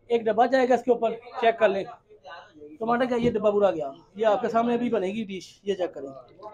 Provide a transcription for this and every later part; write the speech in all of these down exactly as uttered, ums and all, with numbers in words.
एक डब्बा जाएगा इसके ऊपर, चेक कर लें टमाटर का, ये डब्बा पूरा गया। ये आपके सामने अभी बनेगी डिश, ये चेक करें।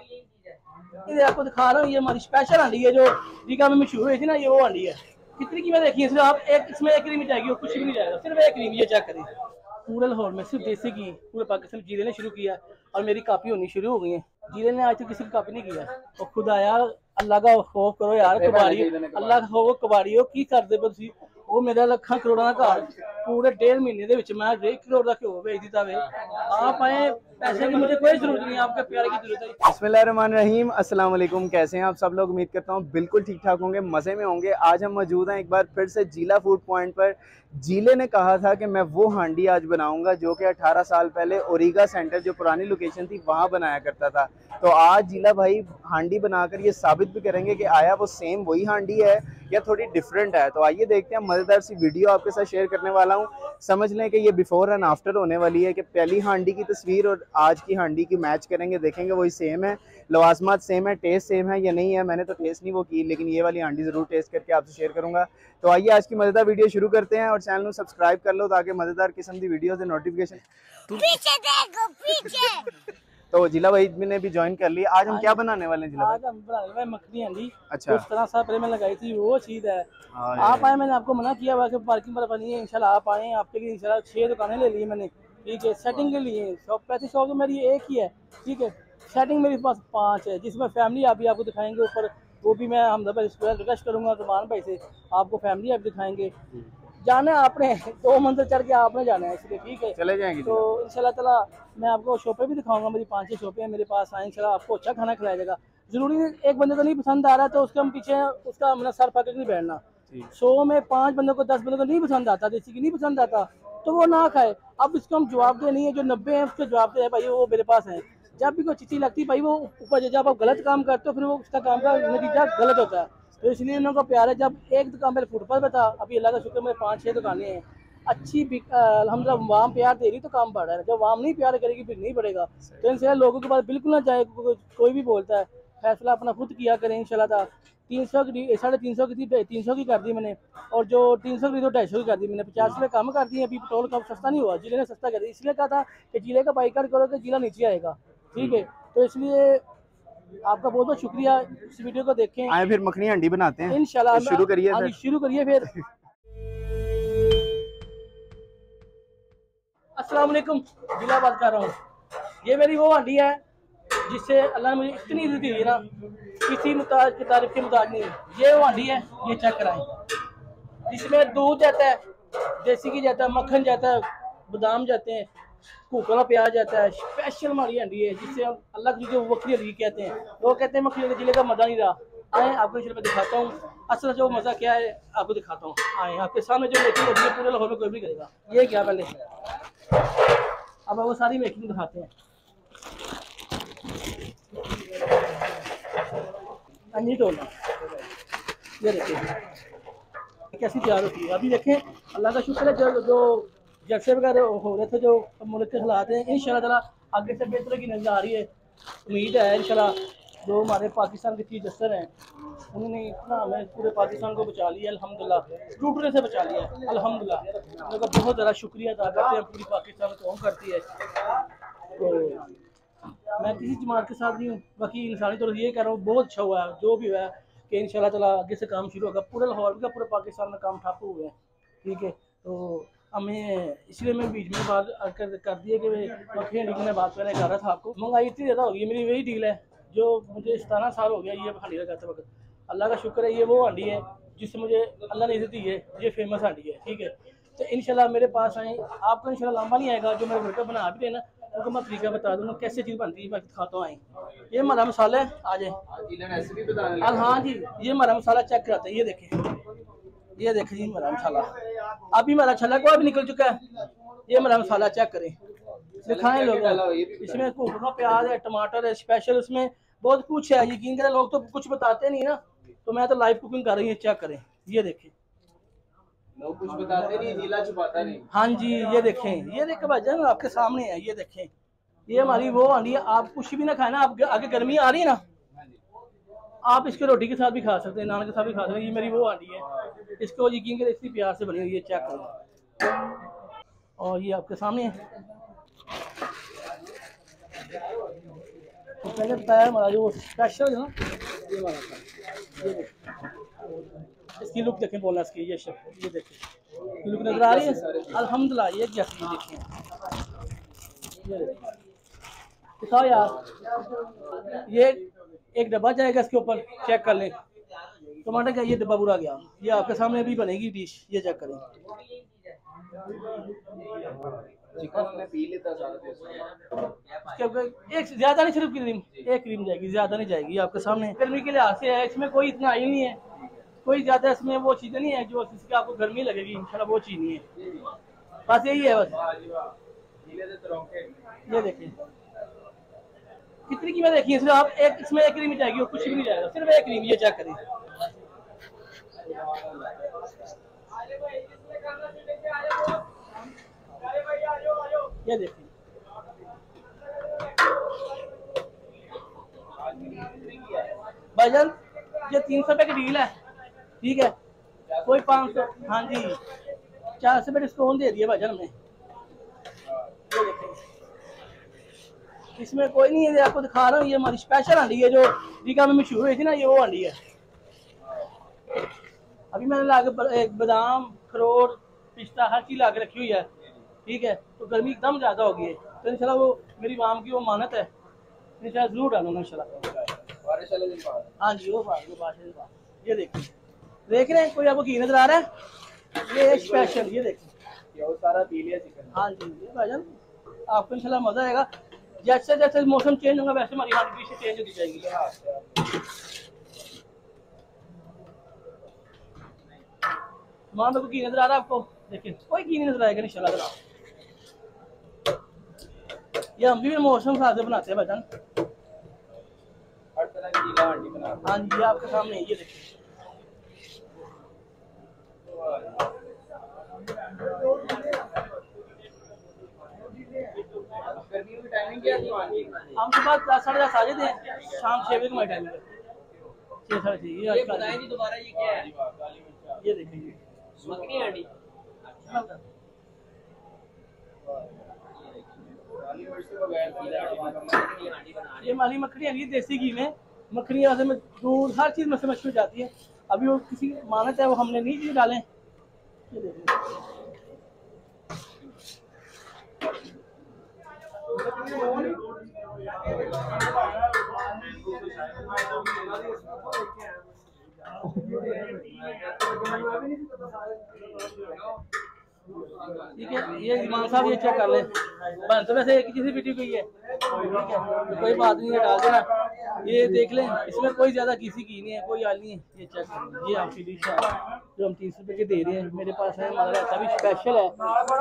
ये आपको दिखा रहा हूँ, ये हमारी स्पेशल हांडी है जो रीगा में मशहूर हुई थी ना, ये वो हांडी है। कितनी कीमत देखिए सिर्फ आप, एक इसमें एक क्रीम जाएगी और कुछ भी नहीं जाएगा, सिर्फ एक क्रीम। ये चेक करें। पूरे लाहौर में सिर्फ देसी की पूरे पाकिस्तान जीरे ने शुरू किया और मेरी कापी होनी शुरू हो गई है। जीरे ने आज तक किसी की कापी नहीं किया। और खुदा यार अल्लाह का खौफ करो यार, कबाड़ी अल्लाह का खौफ कबाड़ियों की कर दे तुसी। वो मेरा लखा करोड़ा का घर पूरे डेढ़ महीने ਦੇ ਵਿੱਚ मैं डेढ़ करोड़ का घ्यो भेज दिता वे। आप आए, पैसे की मुझे कोई जरूरत नहीं है, आपके प्यार की जरूरत है। बिस्मिल्लाहिर्रहमानिर्रहीम, अस्सलाम वालेकुम। कैसे हैं आप सब लोग? उम्मीद करता हूँ बिल्कुल ठीक ठाक होंगे, मज़े में होंगे। आज हम मौजूद हैं एक बार फिर से जीला फूड पॉइंट पर। जीले ने कहा था कि मैं वो हांडी आज बनाऊंगा जो कि अठारह साल पहले ओरिगा सेंटर जो पुरानी लोकेशन थी वहाँ बनाया करता था। तो आज जीला भाई हांडी बनाकर ये साबित भी करेंगे कि आया वो सेम वही हांडी है या थोड़ी डिफरेंट है। तो आइए देखते हैं, मज़ेदार सी वीडियो आपके साथ शेयर करने वाला हूँ। समझ लें कि ये बिफोर एंड आफ्टर होने वाली है कि पहली हांडी की तस्वीर और आज की हांडी की मैच करेंगे, देखेंगे वही सेम है, लवाजमात सेम है, टेस्ट सेम है या नहीं है। मैंने तो टेस्ट नहीं वो की, लेकिन ये वाली हांडी ज़रूर टेस्ट करके आपसे शेयर करूँगा। तो आइए आज की मज़ेदार वीडियो शुरू करते हैं और चैनल को सब्सक्राइब कर लो ताकि मज़ेदार किस्म की वीडियो से नोटिफिकेशन पीछे देखो पीछे। तो जिला भाई ने भी ज्वाइन कर लिया। आज हम क्या बनाने वाले हैं जिला भाई? आज हम बनाने वाले मखनी हांडी। अच्छा, उस तरह से पहले मैं लगाई थी वो चीज़ है। आप आए, मैंने आपको मना किया हुआ कि पार्किंग पर बनी है। इंशाल्लाह आप आए, आपके लिए इंशाल्लाह छह दुकानें ले ली मैंने, ठीक है, सेटिंग के लिए। शॉप पैंतीस शॉप तो मेरी एक ही है, ठीक है। सेटिंग मेरे पास पाँच है, जिसमें फैमिली आप भी आपको दिखाएंगे ऊपर, वो भी मैं हम रिक्वेस्ट करूँगा रुमान भाई से, आपको फैमिली आप दिखाएंगे। जाना है आपने, दो मंजिल चढ़ के आपने जाना है, इसलिए ठीक है चले जाएंगे। तो इंशाल्लाह ताला मैं आपको शॉपें भी दिखाऊंगा। मेरी पाँच छह शॉपें हैं मेरे पास, आए इंशाल्लाह आपको अच्छा खाना खिलाया जाएगा। जरूरी नहीं एक बंदे को नहीं पसंद आ रहा तो उसके हम पीछे उसका अपना सर पकड़ नहीं बैठना। सौ में पाँच बंदों को दस बंदों को नहीं पसंद आता, देसी की नहीं पसंद आता तो वो ना खाए। अब इसको हम जवाब दे नहीं है, जो नब्बे हैं उसके जवाब दे भाई, वो मेरे पास है। जब भी कोई चीज़ लगती है भाई वो ऊपर, जब आप गलत काम करते हो फिर वो उसका काम का नतीजा गलत होता है। तो इसलिए उन लोगों को प्यार है। जब एक दुकान मेरे फुटपाथ पे था, अभी अल्लाह का शुक्र मेरे पाँच छः दुकानें हैं अच्छी, अल्हम्दुलिल्लाह वाम प्यार दे रही तो काम बढ़ रहा है। जब वाम नहीं प्यार करेगी फिर नहीं बढ़ेगा। तो इनसे लोगों के पास बिल्कुल ना जाए, कोई भी बोलता है, फैसला अपना खुद किया करें इंशाल्लाह। तीन सौ की साढ़े तीन सौ की थी, तीन सौ की कर दी मैंने, और जो तीन सौ की तो ढाई सौ की कर दी मैंने, पचास रुपये कम कर दी। अभी पेट्रोल का सस्ता नहीं हुआ, जिले ने सस्ता कर दिया। इसलिए कहा था कि जिले का बाइकाट करो तो जिला नीचे आएगा, ठीक है। तो इसलिए आपका बहुत बहुत शुक्रिया, इस वीडियो को देखें। आए फिर मखनी हांडी बनाते हैं इंशाल्लाह। शुरू करिए शुरू करिए फिर। अस्सलाम वालेकुम, जिला बात कर रहा हूँ। ये मेरी वो हांडी है जिससे अल्लाह ने मुझे इतनी इज्जत दी है ना, किसी मुताज की तारीफ के मुताज नहीं। ये वो हांडी है, ये चेक कराएं, जिसमें दूध जाता है, देसी घी जाता है, मक्खन जाता है, बादाम जाते हैं, कुकड़ा प्याज जाता है। स्पेशल हमारी हांडी है जिससे हम अल्लाह की जो वक्री हली कहते हैं, लोग कहते हैं मखनी जिले का मजा नहीं रहा। आए आपको मैं दिखाता हूँ असल जो मज़ा क्या है, आपको दिखाता हूँ। आए आपके सामने जो मेकिंग होती है पूरे लाहौर में कोई भी करेगा। ये क्या पहले अब वो सारी मेकिंग दिखाते हैं। अंजी तोड़ना, ये देखिए कैसी तैयार होती है। अभी देखें अल्लाह का शुक्र है, जो जो जलसे वगैरह हो रहे थे, जो मुल्क के हालात हैं, इंशाल्लाह ताला आगे से बेहतर की नजर आ रही है। उम्मीद है इंशाल्लाह। जो हमारे पाकिस्तान के चीफ जस्टिस हैं उन्होंने इतना हमें पूरे पाकिस्तान को बचा लिया अल्हम्दुलिल्लाह, टूटने से बचा लिया अल्हम्दुलिल्लाह। उनका बहुत ज़्यादा शुक्रिया अदा करते हैं, पूरी पाकिस्तान में कौन करती है। तो मैं किसी जमात के साथ नहीं हूँ, बाकी इंसानी तौर पर ये कह रहा हूँ बहुत अच्छा हुआ है जो भी हुआ है कि इंशाल्लाह ताला आगे से काम शुरू होगा। पूरे लाहौर का पूरे पाकिस्तान में काम ठप हुए हैं, ठीक है। तो हमें इसलिए मैं बीच में बात कर, कर दी है कि मखनी हांडी की मैं बात करने कर रहा था आपको। महंगाई इतनी ज़्यादा होगी, मेरी वही डील है जो मुझे सतारह साल हो गया ये हांडी लगाते वक्त। अल्लाह का शुक्र है ये वो हांडी है जिससे मुझे अल्लाह ने इज्जत दी है। ये फेमस हांडी है, ठीक है। तो इंशाल्लाह मेरे पास आए, आपको इंशाल्लाह लंबा नहीं आएगा। जो मेरे घर पर बना भी देना उनको मैं तरीका बता दूँगा कैसे चीज़ बनती है, मैं दिखाता हूँ। आए ये हमारा मसाला है, आ जाए। हाँ जी, ये हमारा मसाला चेक कराते हैं। ये देखें, ये देखें जी हमारा मसाला, अभी हमारा छला को अभी निकल चुका है। ये हमारा मसाला चेक करें, दिखाएं लोग। इसमें कुकड़ा प्याज है, टमाटर है, स्पेशल उसमें बहुत कुछ है। यकीन करें लोग तो कुछ बताते नहीं ना, तो मैं तो लाइव कुकिंग कर रही हूँ। चेक करें, ये देखें, लोग कुछ बताते नहीं, नीला छुपाता नहीं। हाँ जी, ये देखें, ये देखें भाईजान आपके सामने है। ये देखें, ये हमारी वो हांडी है। आप कुछ भी ना खाए ना, आप आगे गर्मी आ रही है ना, आप इसके रोटी के साथ भी खा सकते हैं, नान के साथ भी खा सकते हैं। ये मेरी वो हांडी है, इसको यकीन करें इतनी प्यार से बनी हुई है। चेक करें, और ये आपके सामने है। तो पहले बताया हमारा जो स्पेशल है ना, ये वाला था। ये देखिए इसकी लुक देखें बोला इसकी, ये शेफ ये देखें लुक नजर आ रही है अल्हम्दुलिल्लाह। ये जैसी देखिए, ये देखिए दिखाओ यार, ये एक डब्बा जाएगा इसके ऊपर, चेक कर लें टमाटर का, ये डब्बा पूरा गया। ये आपके सामने अभी बनेगी डिश, ये चेक करें। चिकन में पी लेता सारा एक ज्यादा नहीं, सिर्फ क्रीम, एक क्रीम जाएगी, ज्यादा नहीं जाएगी। आपके सामने गर्मी के लिहाज से है, इसमें कोई इतना आई नहीं है, कोई ज्यादा इसमें वो चीजें नहीं है जो इसकी आपको गर्मी लगेगी, इंशाल्लाह वो चीज नहीं है, बस यही है बस। ये देखिए कितनी कीमत देखिए, सिर्फ आप एक इसमें एक क्रीम जाएगी और कुछ भी नहीं जाएगा, सिर्फ एक क्रीम। ये चेक करें, ये देखिए भाईजान, ये तीन सौ रुपए की डील है, ठीक है, कोई पाँच सौ, हाँ जी चार सौ रुपये डिस्काउंट दे दिया भाईजान हमने। ये देखिए इसमें कोई नहीं है, आपको दिखा रहा हूँ, ये हमारी स्पेशल हांडी है जो रीगा में मशहूर हुई थी ना, ये वो हांडी है। अभी मैंने ला के एक बादाम, अखरोट, पिस्ता हर चीज ला के रखी हुई है, ठीक है। तो गर्मी एकदम ज्यादा हो गई है, तो इंशाल्लाह वो मेरी माम की वो मानत है, इंशाल्लाह जरूर डालूंगा इंशाल्लाह। हाँ जी वो बात, वो बात, ये देखिए देख रहे हैं, कोई आपको घी नजर आ रहा है, ये स्पेशल, ये देखिए वो सारा पी लिया चिकन। हाँ जी ये भाईजान आपको इंशाल्लाह मजा आएगा। जैसे जैसे मौसम चेंज होगा वैसे हमारी हांडी भी चेंज होती जाएगी। मां को घी नजर आ रहा है आपको, देखिए कोई घी नहीं नजर आएगा इंशाल्लाह। ये हम भी मौसम हिसाब से बनाते हैं भाईजान, हर तरह की गीला हांडी बना। हाँ जी आपके सामने ये देखिए, गर्मियों की टाइमिंग क्या थी? हम सुबह दस साढ़े दस आ जाते हैं, शाम छः बजे हमारी टाइमिंग है, छः साढ़े छः। ये बताएं जी दोबारा, ये क्या है? ये देखिए मखनी हांडी, ये माली मखनी है, देसी घी में मखनी वैसे में दूध हर चीज में से मशहूर जाती है। अभी वो किसी मानत है वो हमने नहीं चीज डालें। ये देखिए ठीक है, ये इमाम साहब ये चेक कर ले, बन तो वैसे एक किसी वीडियो की है, ठीक है तो कोई बात नहीं है, डाल देना। ये देख लें, इसमें कोई ज्यादा किसी की नहीं है, कोई हाल नहीं है। ये चेक करें, ये आपकी डिश है जो हम तीस रुपए की दे रहे हैं, मेरे पास है, हमारा रहता भी स्पेशल है।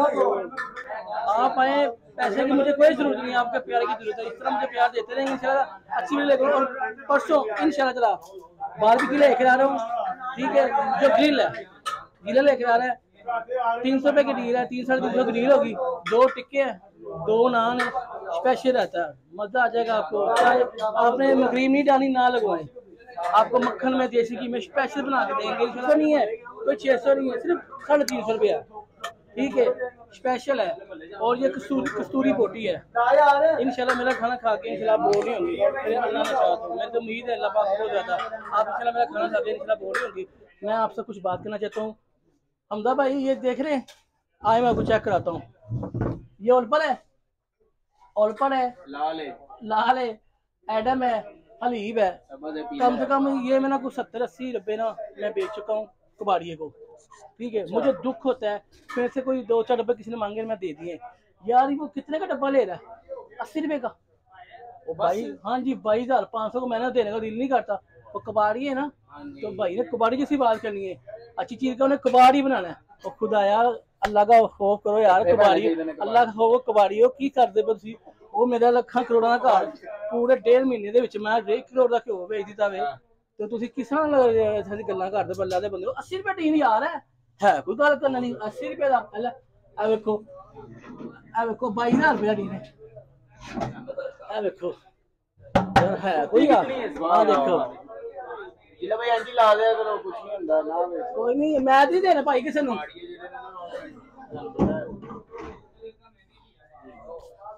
आप आए, पैसे की मुझे कोई जरूरत नहीं है, आपके प्यार की जरूरत है, इस तरह मुझे प्यार देते रहेंगे इंशाल्लाह अच्छी मिलेगी। और परसों इंशाल्लाह चला बारबेक्यू लेकर आ रहा हूँ, ठीक है, जो ग्रिल है ग्रिल लेकर आ रहा है, तीन सौ रुपए की डील है, तीन साढ़े तीन सौ की डील होगी, दो टिक्के हैं, दो नान है, स्पेशल रहता है, मजा आ जाएगा आपको। आपने क्रीम नहीं डाली ना लगवाएं, आपको मक्खन में देसी घी में स्पेशल बना के देंगे। छह सौ नहीं है, कोई छह सौ नहीं है, सिर्फ साढ़े तीन सौ रुपया, ठीक है, स्पेशल है। और ये कस्तूरी कस्तूरी बोटी है, इंशाल्लाह मेरा खाना खा के इंशाल्लाह बोर नहीं होंगी, मेरे अल्लाह ने चाहा तो, मेरी तो उम्मीद है अल्लाह पाक बहुत ज्यादा, आप इंशाल्लाह मेरा खाना खा के इंशाल्लाह बोर नहीं होंगी। मैं आपसे कुछ बात करना चाहता हूँ, हमदा भाई ये देख रहे हैं, आए मैं आपको चेक कराता हूँ, ये ओलपर है, ओलपर है, लाल है, लाल है, एडम है, हलीब है, कम से कम ये मैं ना कुछ सत्तर अस्सी रुपए ना मैं बेच चुका हूँ कबाड़िए को, ठीक है। मुझे दुख होता है, फिर से कोई दो चार डब्बे किसी ने मांगे मैं दे दिए, यार वो कितने का डब्बा ले रहा है, अस्सी रुपए का, ओ भाई हाँ जी बाईस हजार पाँच सौ को मैंने देने का दिल नहीं करता, वो कबाड़ी है ना, तो भाई ने कबाड़ी जैसी बात करनी है, अच्छी चीज का उन्हें कबाड़ी बनाना है। और खुदा यार अल्लाह का खौफ करो यार, कबाड़ी अल्लाह का खौफ कबाड़ी हो की करदे बसी, वो मेरा ਲੱਖਾਂ ਕਰੋੜਾਂ ਦਾ ਘਰ ਪੂਰੇ ਡੇਢ ਮਹੀਨੇ ਦੇ ਵਿੱਚ ਮੈਂ ਡੇਢ ਕਰੋੜ ਦਾ ਘਿਓ ਵੇਚ ਦਿੱਤਾ ਵੇ, ਤੇ ਤੁਸੀਂ ਕਿਸ ਤਰ੍ਹਾਂ ਸਾਡੀ ਗੱਲਾਂ ਕਰਦੇ ਬੱਲਾ ਦੇ ਬੰਦੇ ਹੋ। अस्सी रुपए टीन यार है है कोई गल करना नहीं, अस्सी रुपए ਦਾ ਲੈ ਆ ਵੇਖੋ ਆ ਵੇਖੋ बाईस हजार रुपया टीन है, ਆ ਵੇਖੋ यार है कोई आ देखो जिला भाई आंटी ला दे करो, कुछ नहीं ਹੁੰਦਾ ना, कोई नहीं मैं नहीं देना भाई किसी ਨੂੰ।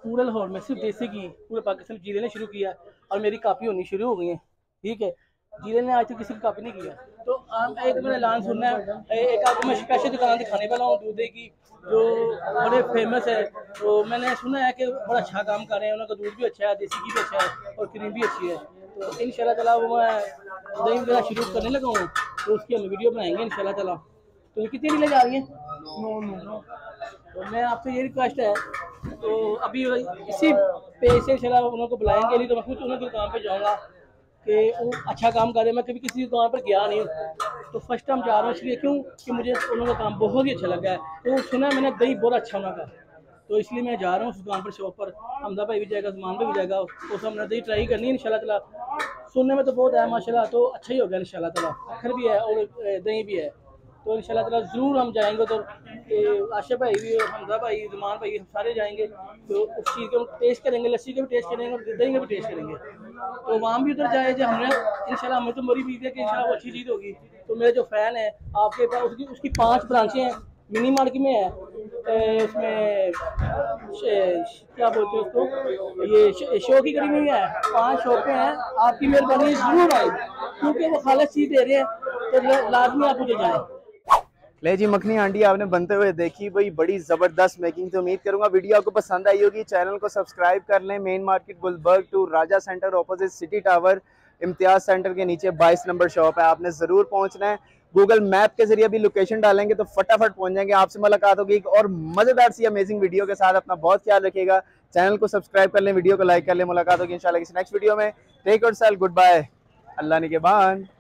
पूरे लाहौर में सिर्फ देसी घी पूरे पाकिस्तान जीले ने शुरू किया और मेरी कापी होनी शुरू हो गई है। ठीक है, जीले ने आज तक किसी की कापी नहीं किया। तो आप एक मैंने ऐलान सुनना है, एक आपको मैं स्पेशल दुकान दिखाने वाला हूँ दूध की, जो बड़े फेमस है। तो मैंने सुना है कि बड़ा अच्छा काम कर रहे हैं, उनका दूध भी अच्छा है, देसी घी भी अच्छा है और क्रीम भी अच्छी है। तो इंशाल्लाह ताला वो मैं दही वगैरह शुरू करने लगा हूँ, तो उसकी हम वीडियो बनाएंगे इंशाल्लाह ताला। तो ये कितनी ले जा रही हैं? नो नो तो मैं आपसे ये रिक्वेस्ट है, तो अभी इसी पे से इंशाल्लाह उनको बुलाएंगे, नहीं तो मैं खुद उनकी दुकान पे जाऊँगा कि वो अच्छा काम कर रहे हैं। मैं कभी किसी दुकान पर गया नहीं हूँ, तो फर्स्ट टाइम जा रहा हूँ इसलिए, क्यों कि मुझे उनका काम बहुत ही अच्छा लगा है। तो सुना है मैंने दही बहुत अच्छा उनका, तो इसलिए मैं जा रहा हूँ उस दुकान पर, शॉप पर। हमदा भाई भी जाएगा, ज़मान भाई भी जाएगा, तो हमने दही ट्राई करनी है इंशाल्लाह ताला। सुनने में तो बहुत है माशाल्लाह, तो अच्छा ही होगा इंशाल्लाह ताला। अखर भी है और दही भी है, तो इंशाल्लाह ताला ज़रूर हम जाएंगे। तो आशिफ भाई भी और हमदा भाई, ज़मान भाई, हम सारे जाएंगे, तो उस चीज़ को टेस्ट करेंगे, लस्सी का भी टेस्ट करेंगे और दही का भी टेस्ट करेंगे। तो वहाँ भी उधर जाए जो हमने इंशाल्लाह, हमें तो मरी भी है कि इंशाल्लाह वो अच्छी चीज़ होगी। तो मेरे जो फ़ैन है आपके पास, उसकी उसकी पाँच ब्रांचें हैं, मिनी मार्केट में है, इसमें क्या बोलते हैं उसको, ये शो की गली में भी है, पांच शॉपें हैं। आपकी मेहरबानी जरूर आए, क्योंकि वो खालिश चीज दे रहे हैं, तो लाजमी आप मुझे जाएं। ले जी, मखनी हांडी आपने बनते हुए देखी भाई, बड़ी ज़बरदस्त मेकिंग। तो उम्मीद करूंगा वीडियो आपको पसंद आई होगी। चैनल को सब्सक्राइब कर लें। Main market Gulberg two Raja centre opposite city tower, Imtiaz centre के नीचे बाईस नंबर शॉप है, आपने ज़रूर पहुंचना है। गूगल मैप के जरिए भी लोकेशन डालेंगे तो फटाफट पहुंच जाएंगे। आपसे मुलाकात होगी एक और मज़ेदार सी अमेजिंग वीडियो के साथ। अपना बहुत ख्याल रखिएगा, चैनल को सब्सक्राइब कर लें, वीडियो को लाइक कर लें। मुलाकात होगी इंशाल्लाह किसी नेक्स्ट वीडियो में। टेक योरसेल्फ, गुड बाय, अल्लाह निगहबान।